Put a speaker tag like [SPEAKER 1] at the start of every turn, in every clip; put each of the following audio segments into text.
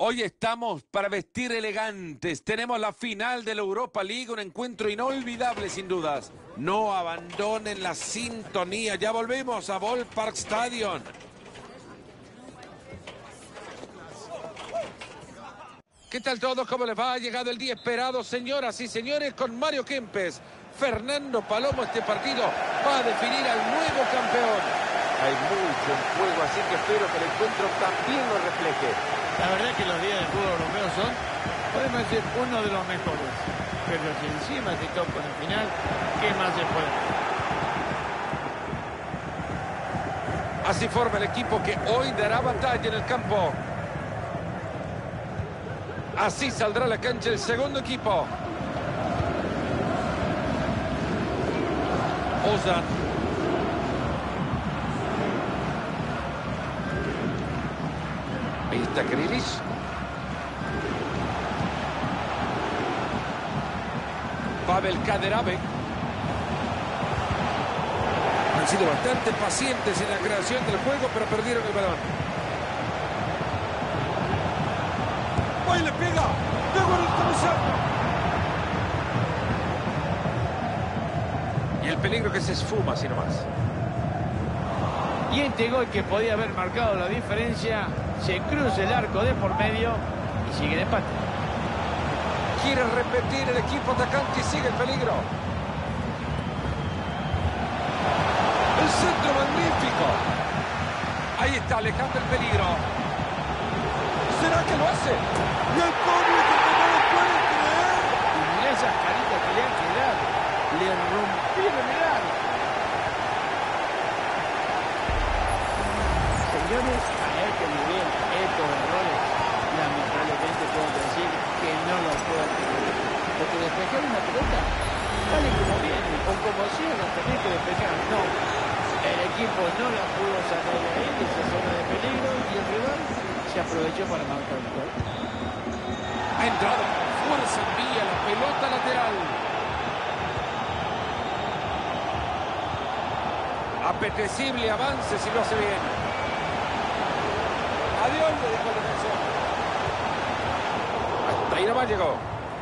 [SPEAKER 1] Hoy estamos para vestir elegantes. Tenemos la final de la Europa League, un encuentro inolvidable sin dudas. No abandonen la sintonía. Ya volvemos a Ballpark Stadium. ¿Qué tal todos? ¿Cómo les va? Ha llegado el día esperado, señoras y señores, con Mario Kempes. Fernando Palomo, este partido va a definir al nuevo campeón.
[SPEAKER 2] Hay mucho en juego, así que espero que el encuentro también lo refleje.
[SPEAKER 3] La verdad es que los días del fútbol europeo son, podemos decir, uno de los mejores. Pero si encima te toca en el final, ¿qué más se puede?
[SPEAKER 1] Así forma el equipo que hoy dará batalla en el campo. Así saldrá a la cancha el segundo equipo. Ozan. Ahí está Grealish. Pavel Kaderabek. Han sido bastante pacientes en la creación del juego, pero perdieron el balón. ¡Ahí le pega! ¡Pegó en el travesaño! Y el peligro que se esfuma, así nomás.
[SPEAKER 3] Y este gol que podía haber marcado la diferencia, se cruza el arco de por medio y sigue el empate.
[SPEAKER 1] Quiere repetir el equipo atacante y sigue el peligro. El centro magnífico. Ahí está, alejando el peligro. ¿Será que lo hace? Y el público que no lo puede creer.
[SPEAKER 3] Y mirá esas caritas que le han quedado. Le rompieron el arco. Señores, a este nivel, estos errores, lamentablemente puedo decir que no los puedo tener. Porque despejar una pelota, vale como viene, o como sea, la tenés que despejar. No, el equipo no la pudo sacar de ahí, de esa zona de peligro, y el rival se aprovechó para marcar el gol.
[SPEAKER 1] Ha entrado con fuerza, envía la pelota lateral. Apetecible avance si lo hace bien. Adiós, le dijo el defensor. Hasta ahí nomás llegó.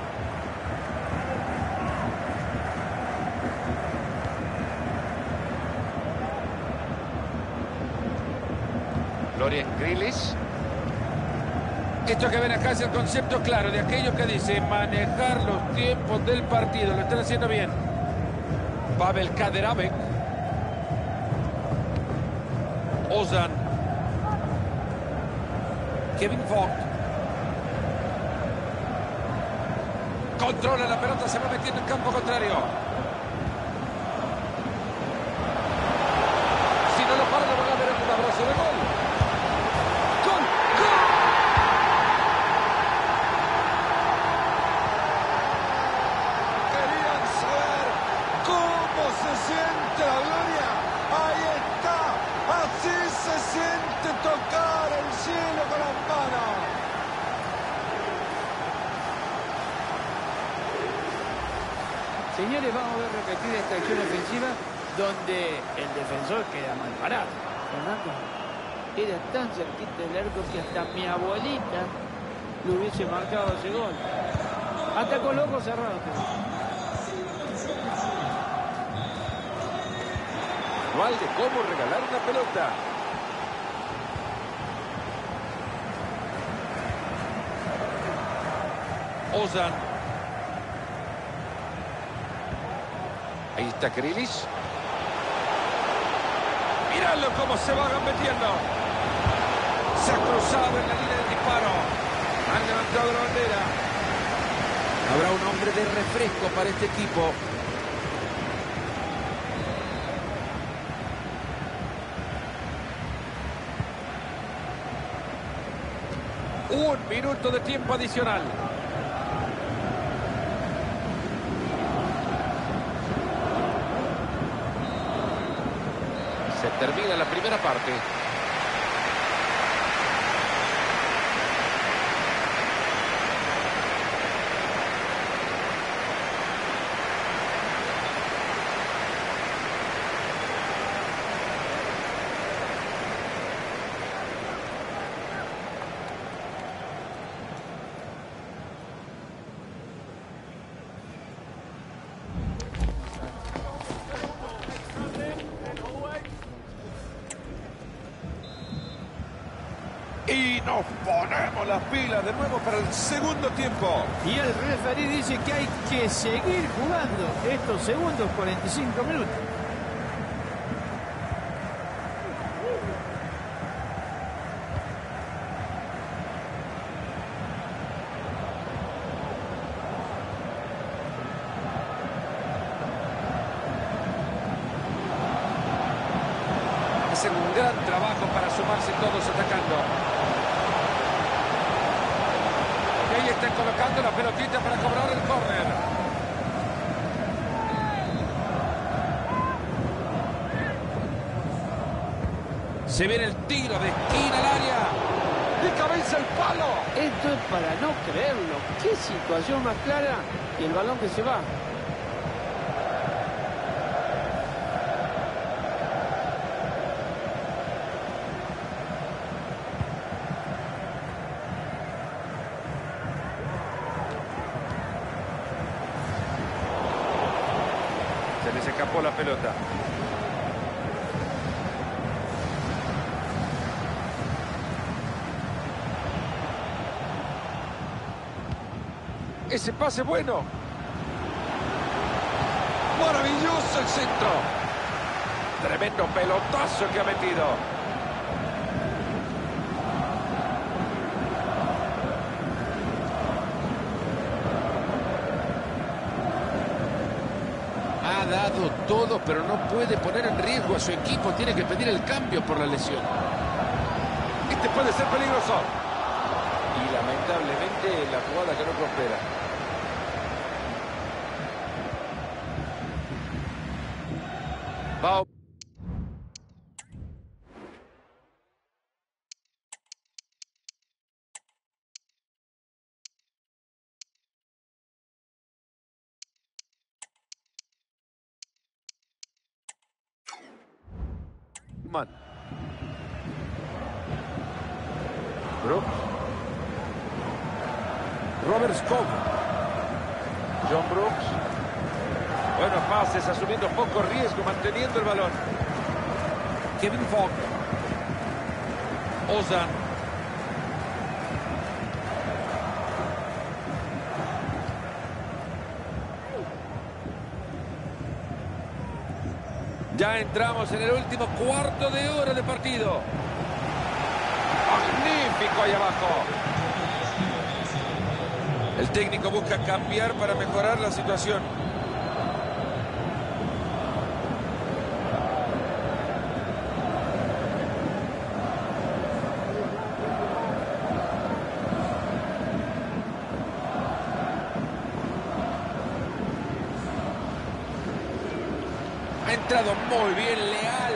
[SPEAKER 1] Florian Grealish. Esto que ven acá es el concepto claro de aquello que dice manejar los tiempos del partido. Lo están haciendo bien. Pavel Kaderabek. Ozan. Kevin Vogt. Controla la pelota, se va metiendo en campo contrario. Si no lo para, lo van a ver en un abrazo de gol. ¡Gol! ¡Gol! Querían saber cómo se siente la gloria. Ahí está. Así se siente tocar el cielo con las manos.
[SPEAKER 3] Señores, vamos a ver repetir esta acción ofensiva donde el defensor queda mal parado. Fernando, era tan cerquita del arco que hasta mi abuelita lo hubiese marcado ese gol. Hasta con los ojos cerrados.
[SPEAKER 2] No hay de cómo regalar una pelota.
[SPEAKER 1] Ozan. Ahí está Grealish. Míralo cómo se va metiendo. Se ha cruzado en la línea de disparo. Han levantado la bandera. Habrá un hombre de refresco para este equipo. Un minuto de tiempo adicional. Se termina la primera parte. Y nos ponemos las pilas de nuevo para el segundo tiempo.
[SPEAKER 3] Y el referee dice que hay que seguir jugando estos segundos 45 minutos.
[SPEAKER 1] Hacen un gran trabajo para sumarse todos atacando. Y ahí están colocando la pelotita para cobrar el córner. Se viene el tiro de esquina al área. De cabeza el palo.
[SPEAKER 3] Esto es para no creerlo. Qué situación más clara y el balón que se va.
[SPEAKER 1] Se les escapó la pelota. Ese pase bueno. Maravilloso el centro. Tremendo pelotazo que ha metido. Ha dado todo, pero no puede poner en riesgo a su equipo. Tiene que pedir el cambio por la lesión. Este puede ser peligroso. Y lamentablemente la jugada que no prospera. Va. Man. Brooks. Robert Scott. John Brooks. Buenos pases, asumiendo poco riesgo, manteniendo el balón. Kevin Fogg. Ozan. Ya entramos en el último cuarto de hora de partido. Magnífico ahí abajo. El técnico busca cambiar para mejorar la situación. Ha entrado muy bien Leal.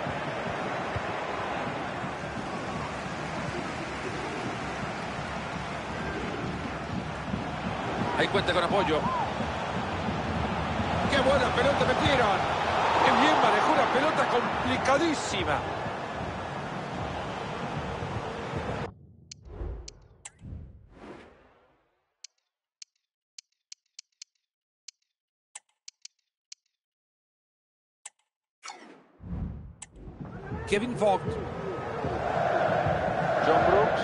[SPEAKER 1] Ahí cuenta con apoyo. ¡Qué buena pelota metieron! ¡Qué bien manejó una pelota complicadísima! Kevin Vogt. John Brooks.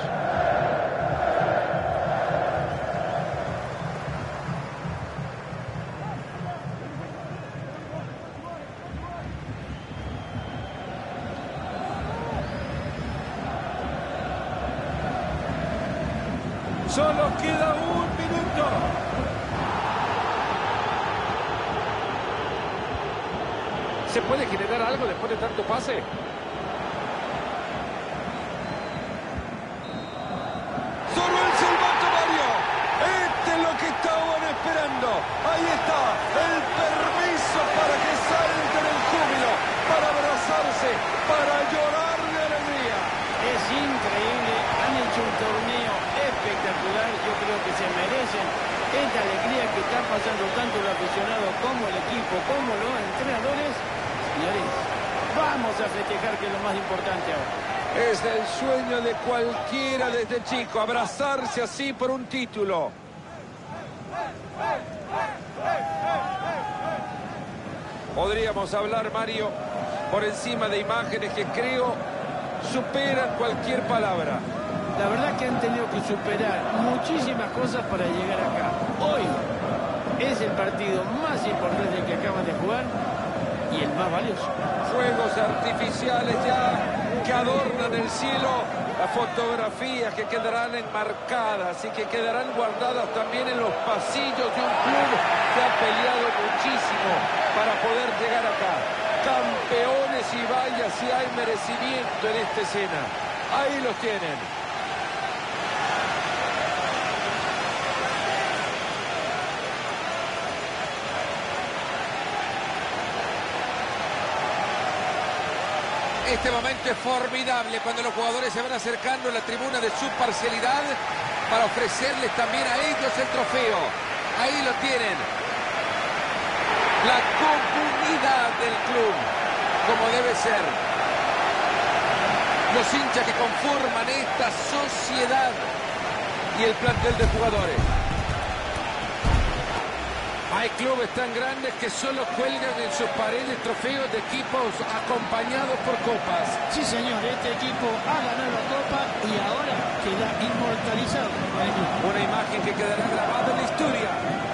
[SPEAKER 1] Solo queda un minuto. ¿Se puede generar algo después de tanto pase? ¡Solo el silbato, Mario! Este es lo que estaban esperando. Ahí está, el permiso para que salten el júbilo, para abrazarse, para llorar de alegría.
[SPEAKER 3] Es increíble, han hecho un torneo espectacular, yo creo que se merecen esta alegría que está pasando tanto el aficionado como el equipo, como los entrenadores. Señores, vamos a festejar, que es lo más importante ahora.
[SPEAKER 1] Es el sueño de cualquiera desde chico, abrazarse así por un título. Podríamos hablar, Mario, por encima de imágenes que creo superan cualquier palabra.
[SPEAKER 3] La verdad que han tenido que superar muchísimas cosas para llegar acá. Hoy es el partido más importante que acaban de jugar y el más valioso.
[SPEAKER 1] Fuegos artificiales ya que adornan el cielo, las fotografías que quedarán enmarcadas y que quedarán guardadas también en los pasillos de un club que ha peleado muchísimo para poder llegar acá. Campeones, y vaya si hay merecimiento en esta escena. Ahí los tienen. Este momento es formidable cuando los jugadores se van acercando a la tribuna de su parcialidad para ofrecerles también a ellos el trofeo. Ahí lo tienen. La comunidad del club, como debe ser. Los hinchas que conforman esta sociedad y el plantel de jugadores. Hay clubes tan grandes que solo cuelgan en sus paredes trofeos de equipos acompañados por copas.
[SPEAKER 3] Sí, señor, este equipo ha ganado la copa y ahora queda inmortalizado.
[SPEAKER 1] Una imagen que quedará grabada en la historia.